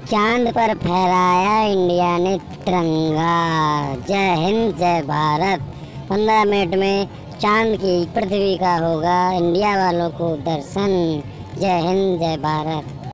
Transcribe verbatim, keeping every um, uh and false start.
चांद पर फहराया इंडिया ने तिरंगा। जय हिंद जय भारत। पंद्रह मिनट में चांद की पृथ्वी का होगा इंडिया वालों को दर्शन। जय हिंद जय भारत।